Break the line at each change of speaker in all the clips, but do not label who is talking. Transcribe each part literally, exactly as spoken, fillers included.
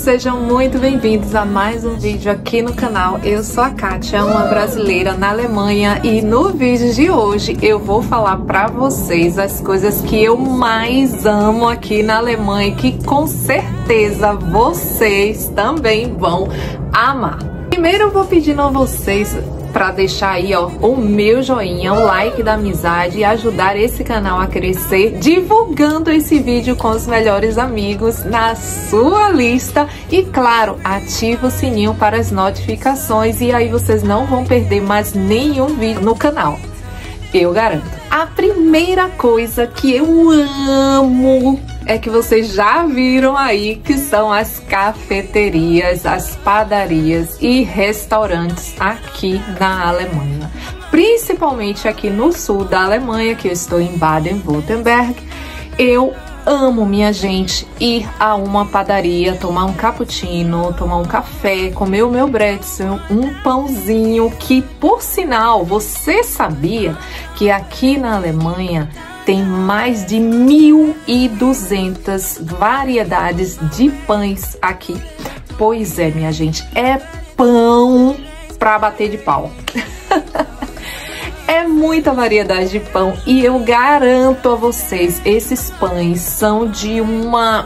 sejam muito bem-vindos a mais um vídeo aqui no canal. Eu sou a Kátia, uma brasileira na Alemanha, e no vídeo de hoje eu vou falar pra vocês as coisas que eu mais amo aqui na Alemanha, que com certeza vocês também vão amar. Primeiro eu vou pedindo a vocês para deixar aí, ó, o meu joinha, o like da amizade e ajudar esse canal a crescer, divulgando esse vídeo com os melhores amigos na sua lista. E claro, ativa o sininho para as notificações e aí vocês não vão perder mais nenhum vídeo no canal, eu garanto. A primeira coisa que eu amo é que vocês já viram aí, que são as cafeterias, as padarias e restaurantes aqui na Alemanha. Principalmente aqui no sul da Alemanha, que eu estou em Baden-Württemberg. Eu amo, minha gente, ir a uma padaria, tomar um cappuccino, tomar um café, comer o meu bretzel, um pãozinho, que por sinal, você sabia que aqui na Alemanha tem mais de mil e duzentas variedades de pães aqui? Pois é, minha gente, é pão pra bater de pau. É muita variedade de pão e eu garanto a vocês, esses pães são de uma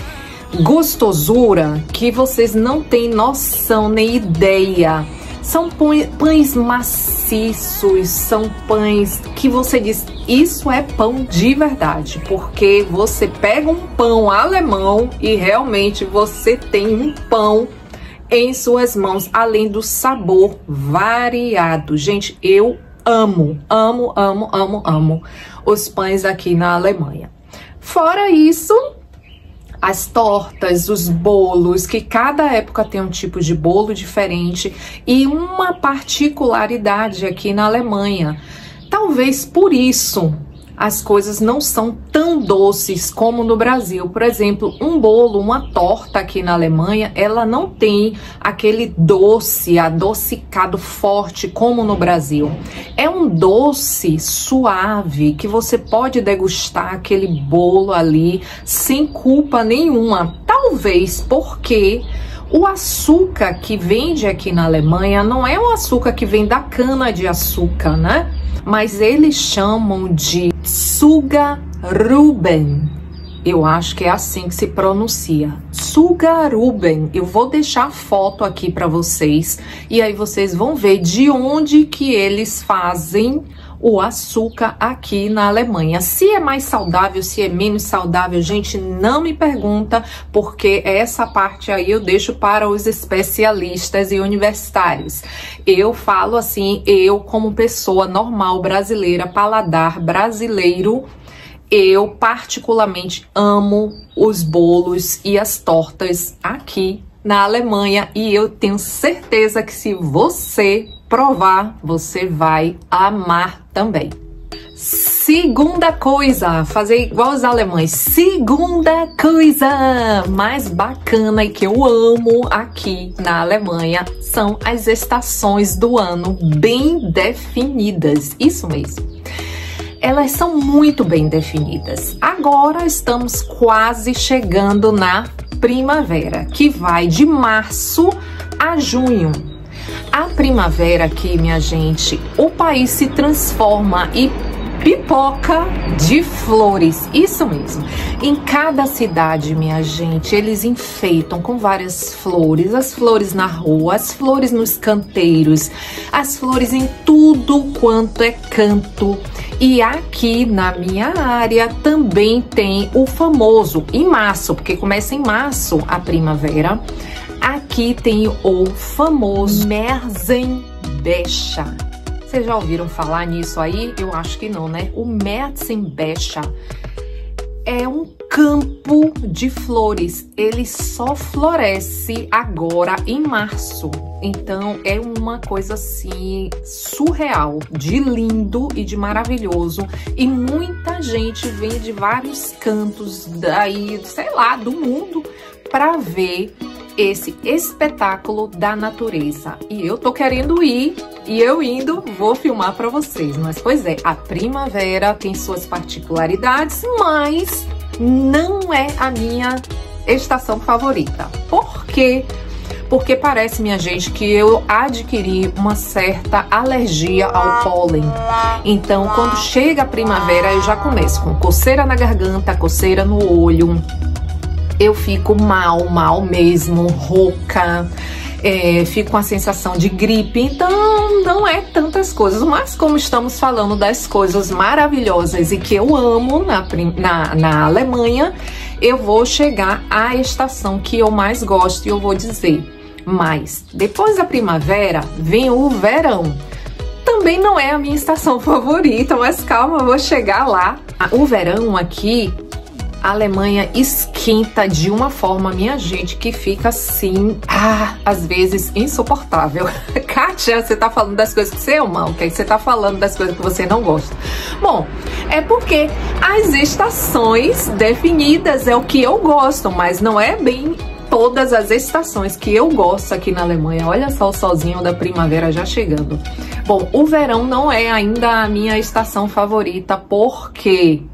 gostosura que vocês não têm noção nem ideia. São pães maciços, são pães que você diz, isso é pão de verdade, porque você pega um pão alemão e realmente você tem um pão em suas mãos, além do sabor variado. Gente, eu amo, amo, amo, amo, amo os pães aqui na Alemanha. Fora isso, as tortas, os bolos, que cada época tem um tipo de bolo diferente e uma particularidade aqui na Alemanha. Talvez por isso as coisas não são tão doces como no Brasil. Por exemplo, um bolo, uma torta aqui na Alemanha, ela não tem aquele doce, adocicado forte como no Brasil. É um doce suave que você pode degustar aquele bolo ali sem culpa nenhuma. Talvez porque o açúcar que vende aqui na Alemanha não é o açúcar que vem da cana de açúcar, né? Mas eles chamam de Zuckerrüben. Eu acho que é assim que se pronuncia. Zuckerrüben. Eu vou deixar a foto aqui para vocês e aí vocês vão ver de onde que eles fazem o açúcar aqui na Alemanha. Se é mais saudável, se é menos saudável, gente, não me pergunta, porque essa parte aí eu deixo para os especialistas e universitários. Eu falo assim, eu como pessoa normal brasileira, paladar brasileiro, eu particularmente amo os bolos e as tortas aqui na Alemanha e eu tenho certeza que se você provar, você vai amar também. Segunda coisa, fazer igual os alemães. Segunda coisa mais bacana e que eu amo aqui na Alemanha são as estações do ano bem definidas. Isso mesmo. Elas são muito bem definidas. Agora estamos quase chegando na primavera, que vai de março a junho. A primavera aqui, minha gente, o país se transforma e pipoca de flores, isso mesmo. Em cada cidade, minha gente, eles enfeitam com várias flores, as flores na rua, as flores nos canteiros, as flores em tudo quanto é canto. E aqui na minha área também tem o famoso, em março, porque começa em março a primavera, aqui tem o famoso Märzenbecher. Vocês já ouviram falar nisso aí? Eu acho que não, né? O Märzenbecher é um campo de flores. Ele só floresce agora em março. Então é uma coisa assim surreal, de lindo e de maravilhoso. E muita gente vem de vários cantos daí, sei lá, do mundo para ver esse espetáculo da natureza. E eu tô querendo ir, e eu indo, vou filmar para vocês. Mas, pois é, a primavera tem suas particularidades, mas não é a minha estação favorita. Por quê? Porque parece, minha gente, que eu adquiri uma certa alergia ao pólen. Então, quando chega a primavera, eu já começo com coceira na garganta, coceira no olho. Eu fico mal, mal mesmo, rouca. É, fico com a sensação de gripe, então não é tantas coisas, mas como estamos falando das coisas maravilhosas e que eu amo na, na, na Alemanha, eu vou chegar à estação que eu mais gosto e eu vou dizer, mas depois da primavera vem o verão. Também não é a minha estação favorita, mas calma, eu vou chegar lá. O verão aqui, a Alemanha esquenta de uma forma, minha gente, que fica assim, ah, às vezes insuportável. Kátia, você tá falando das coisas que você ama, ok? Você tá falando das coisas que você não gosta. Bom, é porque as estações definidas é o que eu gosto, mas não é bem todas as estações que eu gosto aqui na Alemanha. Olha só o solzinho da primavera já chegando. Bom, o verão não é ainda a minha estação favorita, porque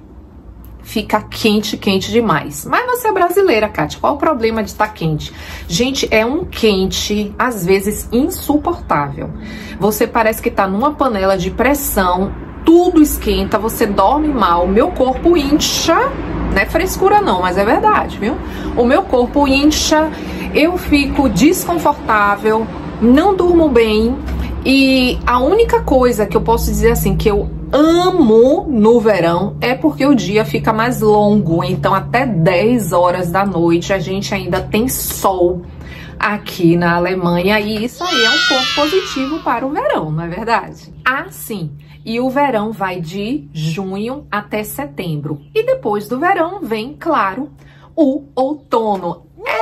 fica quente, quente demais. Mas você é brasileira, Kátia, qual o problema de estar quente? Gente, é um quente, às vezes, insuportável. Você parece que tá numa panela de pressão, tudo esquenta, você dorme mal, meu corpo incha, não é frescura não, mas é verdade, viu? O meu corpo incha, eu fico desconfortável, não durmo bem, e a única coisa que eu posso dizer assim, que eu amo no verão é porque o dia fica mais longo, então até dez horas da noite a gente ainda tem sol aqui na Alemanha, e isso aí é um ponto positivo para o verão, não é verdade? Ah, sim, e o verão vai de junho até setembro, e depois do verão vem, claro, o outono.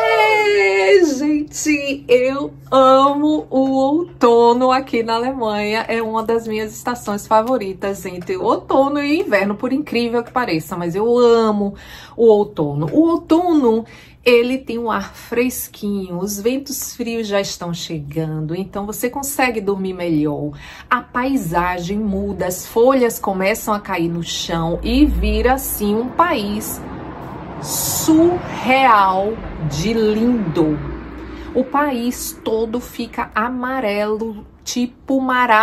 É, gente, eu amo o outono aqui na Alemanha, é uma das minhas estações favoritas entre outono e inverno, por incrível que pareça, mas eu amo o outono. O outono, ele tem um ar fresquinho, os ventos frios já estão chegando, então você consegue dormir melhor, a paisagem muda, as folhas começam a cair no chão e vira assim um país surreal de lindo. O país todo fica amarelo, tipo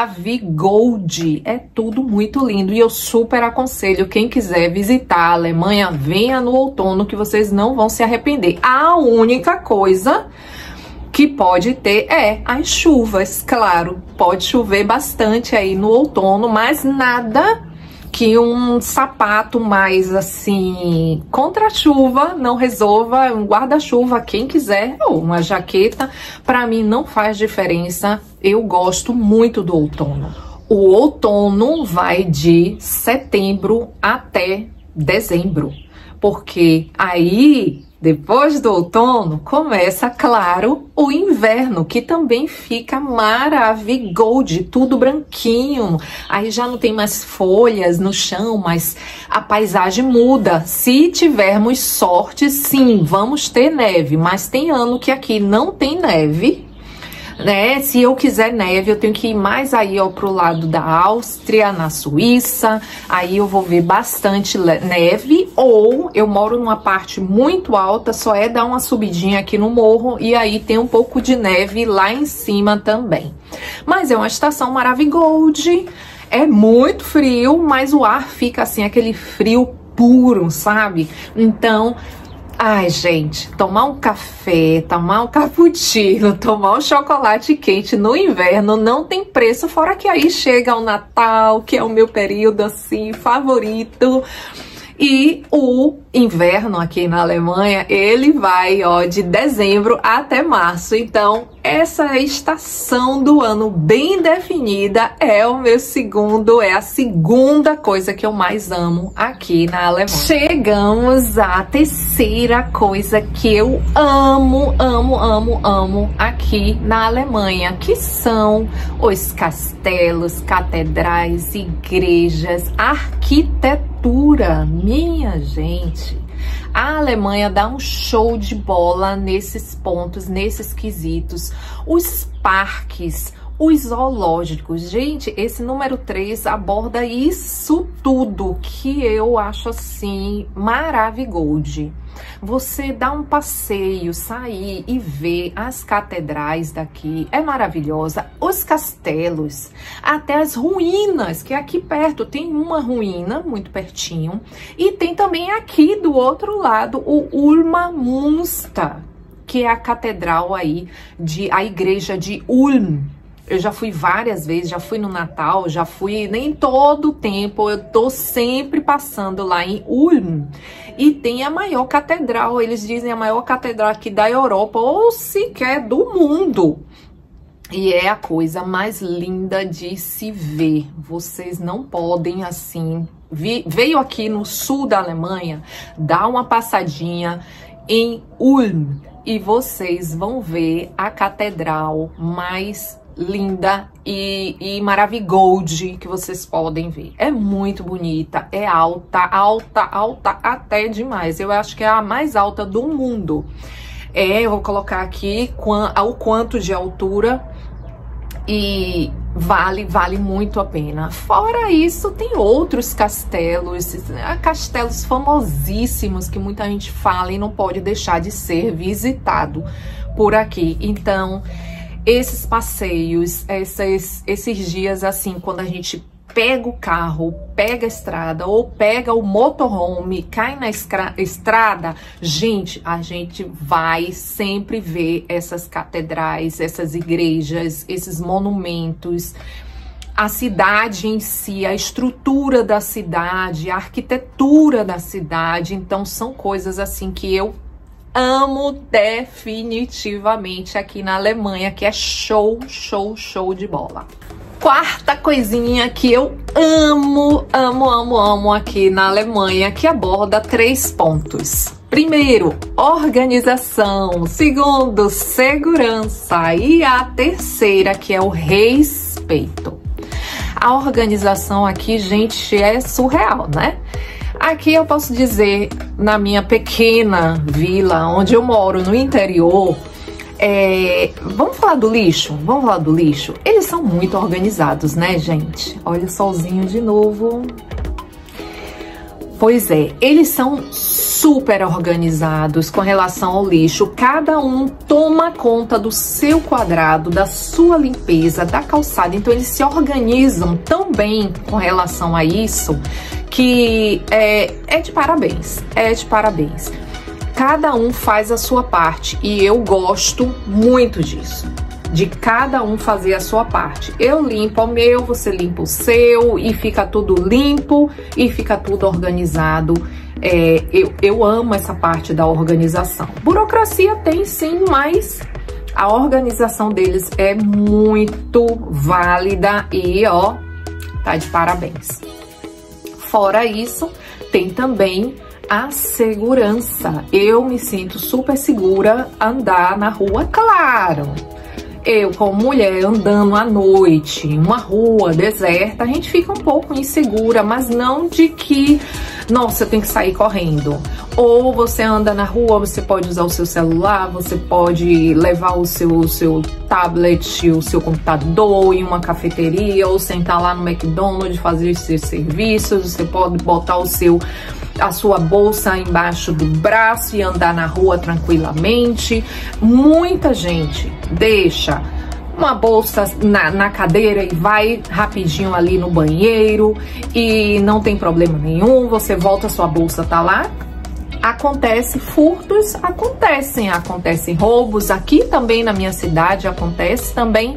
Maravigold. É tudo muito lindo e eu super aconselho quem quiser visitar a Alemanha, venha no outono que vocês não vão se arrepender. A única coisa que pode ter é as chuvas, claro, pode chover bastante aí no outono, mas nada que um sapato mais assim contra a chuva não resolva. Um guarda-chuva, quem quiser, ou uma jaqueta, para mim não faz diferença. Eu gosto muito do outono. O outono vai de setembro até dezembro, porque aí depois do outono, começa, claro, o inverno, que também fica maravigold, tudo branquinho. Aí já não tem mais folhas no chão, mas a paisagem muda. Se tivermos sorte, sim, vamos ter neve, mas tem ano que aqui não tem neve, né? Se eu quiser neve, eu tenho que ir mais aí, ó, pro lado da Áustria, na Suíça, aí eu vou ver bastante neve, ou eu moro numa parte muito alta, só é dar uma subidinha aqui no morro, e aí tem um pouco de neve lá em cima também. Mas é uma estação Maravigold, é muito frio, mas o ar fica assim, aquele frio puro, sabe? Então, ai, gente, tomar um café, tomar um cappuccino, tomar um chocolate quente no inverno não tem preço, fora que aí chega o Natal, que é o meu período, assim, favorito. E o inverno aqui na Alemanha, ele vai, ó, de dezembro até março. Então, essa estação do ano bem definida é o meu segundo, é a segunda coisa que eu mais amo aqui na Alemanha. Chegamos à terceira coisa que eu amo, amo, amo, amo aqui na Alemanha, que são os castelos, catedrais, igrejas, arquitetura. Minha gente, a Alemanha dá um show de bola nesses pontos, nesses quesitos. Os parques, Os zoológicos, gente, esse número três aborda isso tudo que eu acho assim maravigold. Você dá um passeio, sair e ver as catedrais daqui, é maravilhosa. Os castelos, até as ruínas, que aqui perto tem uma ruína, muito pertinho. E tem também aqui do outro lado o Ulma Münster, que é a catedral aí, de, a igreja de Ulm. Eu já fui várias vezes, já fui no Natal, já fui nem todo tempo, eu tô sempre passando lá em Ulm. E tem a maior catedral, eles dizem a maior catedral aqui da Europa, ou sequer do mundo. E é a coisa mais linda de se ver. Vocês não podem, assim, vi, veio aqui no sul da Alemanha, dá uma passadinha em Ulm e vocês vão ver a catedral mais linda e, e maravigold que vocês podem ver. É muito bonita, é alta, alta, alta até demais. Eu acho que é a mais alta do mundo. É, eu vou colocar aqui o quanto de altura e vale, vale muito a pena. Fora isso, tem outros castelos, castelos famosíssimos que muita gente fala e não pode deixar de ser visitado por aqui. Então, esses passeios, esses, esses dias assim, quando a gente pega o carro, pega a estrada ou pega o motorhome, cai na estrada, gente, a gente vai sempre ver essas catedrais, essas igrejas, esses monumentos, a cidade em si, a estrutura da cidade, a arquitetura da cidade. Então são coisas assim que eu amo definitivamente aqui na Alemanha, que é show, show, show de bola. Quarta coisinha que eu amo, amo, amo, amo aqui na Alemanha, que aborda três pontos. Primeiro, organização. Segundo, segurança. E a terceira, que é o respeito. A organização aqui, gente, é surreal, né? Aqui eu posso dizer, na minha pequena vila, onde eu moro, no interior, é... vamos falar do lixo? Vamos falar do lixo? Eles são muito organizados, né, gente? Olha o solzinho de novo. Pois é, eles são super organizados com relação ao lixo. Cada um toma conta do seu quadrado, da sua limpeza, da calçada. Então, eles se organizam tão bem com relação a isso que é, é de parabéns, é de parabéns. Cada um faz a sua parte e eu gosto muito disso, de cada um fazer a sua parte. Eu limpo o meu, você limpa o seu e fica tudo limpo e fica tudo organizado. É, eu, eu amo essa parte da organização. Burocracia tem sim, mas a organização deles é muito válida e ó, tá de parabéns. Fora isso, tem também a segurança. Eu me sinto super segura andar na rua, claro. Eu, como mulher, andando à noite, em uma rua deserta, a gente fica um pouco insegura, mas não de que, nossa, eu tenho que sair correndo. Ou você anda na rua, você pode usar o seu celular, você pode levar o seu, o seu tablet, o seu computador em uma cafeteria, ou sentar lá no McDonald's, fazer os seus serviços, você pode botar o seu... a sua bolsa embaixo do braço e andar na rua tranquilamente. Muita gente deixa uma bolsa na, na cadeira e vai rapidinho ali no banheiro e não tem problema nenhum, você volta, sua bolsa tá lá. Acontece furtos, acontecem, acontecem roubos, aqui também na minha cidade acontece também,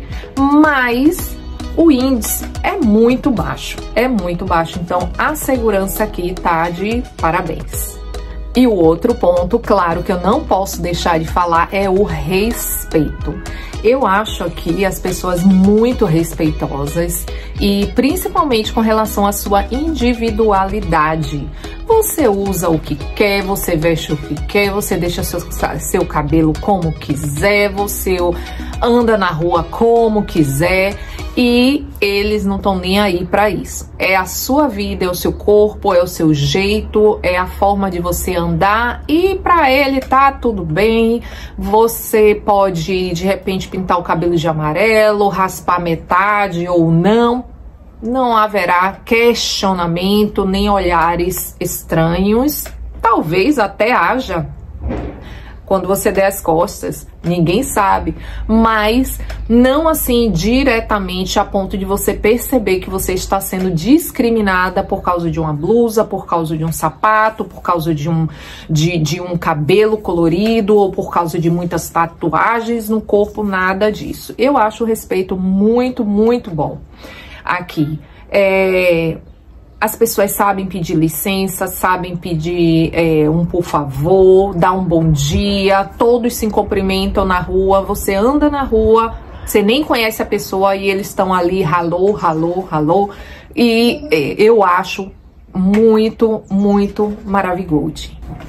mas o índice é muito baixo, é muito baixo, então a segurança aqui tá de parabéns. E o outro ponto, claro, que eu não posso deixar de falar é o respeito. Eu acho aqui as pessoas muito respeitosas e principalmente com relação à sua individualidade. Você usa o que quer, você veste o que quer, você deixa seu, seu cabelo como quiser, você anda na rua como quiser. e eles não estão nem aí para isso. É a sua vida, é o seu corpo, é o seu jeito, é a forma de você andar e para ele tá tudo bem. Você pode de repente pintar o cabelo de amarelo, raspar metade ou não. Não haverá questionamento nem olhares estranhos. Talvez até haja quando você der as costas, ninguém sabe, mas não assim diretamente a ponto de você perceber que você está sendo discriminada por causa de uma blusa, por causa de um sapato, por causa de um, de, de um cabelo colorido ou por causa de muitas tatuagens no corpo, nada disso. Eu acho o respeito muito, muito bom aqui. É... As pessoas sabem pedir licença, sabem pedir é, um por favor, dar um bom dia, todos se cumprimentam na rua, você anda na rua, você nem conhece a pessoa e eles estão ali, ralô, ralô, ralô, e é, eu acho muito, muito maravilhoso.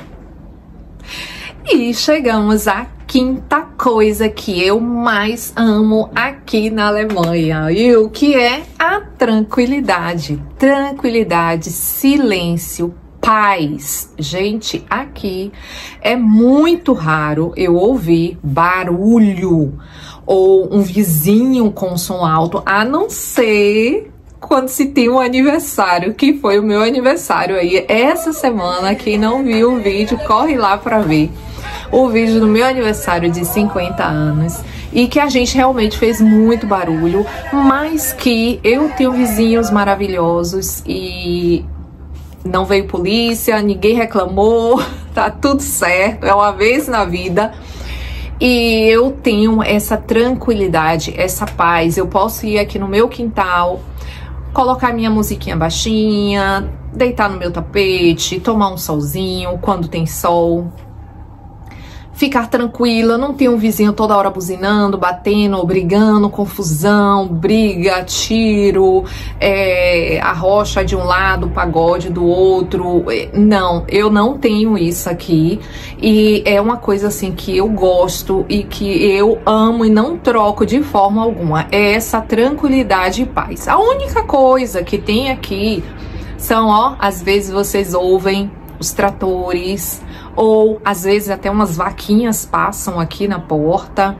E chegamos à quinta coisa que eu mais amo aqui na Alemanha, e o que é a tranquilidade. Tranquilidade, silêncio, paz. Gente, aqui é muito raro eu ouvir barulho ou um vizinho com som alto, a não ser quando se tem um aniversário, que foi o meu aniversário aí essa semana. Quem não viu o vídeo, corre lá para ver o vídeo do meu aniversário de cinquenta anos, e que a gente realmente fez muito barulho, mas que eu tenho vizinhos maravilhosos e não veio polícia, ninguém reclamou, tá tudo certo, é uma vez na vida. E eu tenho essa tranquilidade, essa paz. Eu posso ir aqui no meu quintal, colocar minha musiquinha baixinha, deitar no meu tapete, tomar um solzinho quando tem sol, ficar tranquila, não ter um vizinho toda hora buzinando, batendo, brigando, confusão, briga, tiro, é, a rocha de um lado, o pagode do outro. Não, eu não tenho isso aqui, e é uma coisa assim que eu gosto e que eu amo e não troco de forma alguma, é essa tranquilidade e paz. A única coisa que tem aqui são, ó, às vezes vocês ouvem os tratores, ou às vezes até umas vaquinhas passam aqui na porta,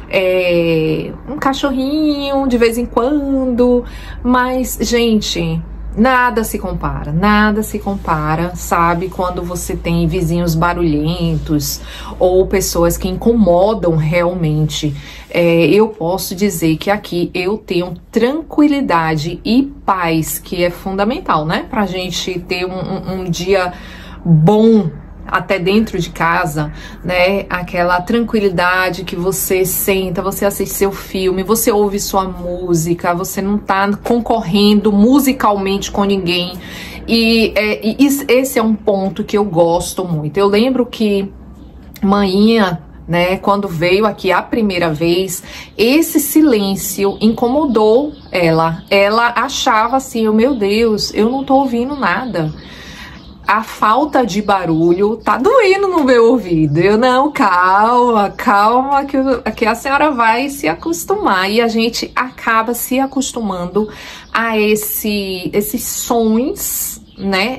é, um cachorrinho de vez em quando, mas, gente, nada se compara, nada se compara, sabe? Quando você tem vizinhos barulhentos ou pessoas que incomodam realmente. É, eu posso dizer que aqui eu tenho tranquilidade e paz, que é fundamental, né? Pra gente ter um, um, um dia bom até dentro de casa, né? Aquela tranquilidade que você senta, você assiste seu filme, você ouve sua música, você não tá concorrendo musicalmente com ninguém. E, é, e esse é um ponto que eu gosto muito. Eu lembro que manhinha, né, quando veio aqui a primeira vez, esse silêncio incomodou ela. Ela achava assim, oh, meu Deus, eu não tô ouvindo nada. A falta de barulho tá doendo no meu ouvido. Eu, não, calma, calma, que, que a senhora vai se acostumar. E a gente acaba se acostumando a esse, esses sons, né?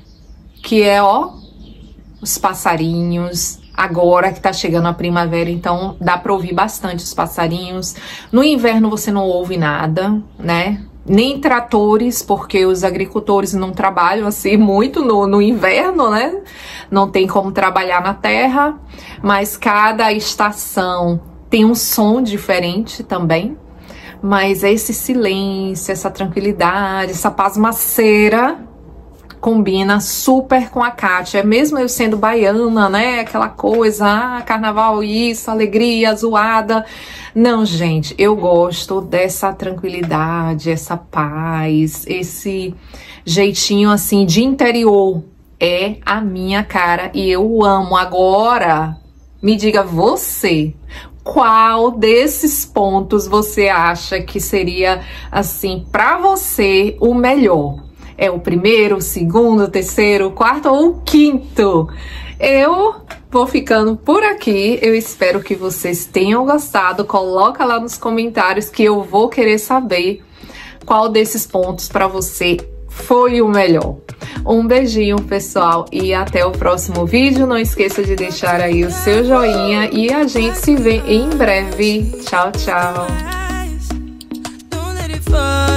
Que é, ó, os passarinhos. Agora que tá chegando a primavera, então dá pra ouvir bastante os passarinhos. No inverno você não ouve nada, né? Nem tratores, porque os agricultores não trabalham assim muito no, no inverno, né? Não tem como trabalhar na terra, mas cada estação tem um som diferente também. Mas esse silêncio, essa tranquilidade, essa pasmaceira combina super com a Kátia. Mesmo eu sendo baiana, né? Aquela coisa, ah, carnaval, isso, alegria, zoada. Não, gente, eu gosto dessa tranquilidade, essa paz, esse jeitinho assim de interior. É a minha cara e eu amo. Agora, me diga você, qual desses pontos você acha que seria, assim, pra você o melhor? É o primeiro, o segundo, o terceiro, o quarto ou o quinto? Eu vou ficando por aqui. Eu espero que vocês tenham gostado. Coloca lá nos comentários que eu vou querer saber qual desses pontos para você foi o melhor. Um beijinho, pessoal, e até o próximo vídeo. Não esqueça de deixar aí o seu joinha e a gente se vê em breve. Tchau, tchau.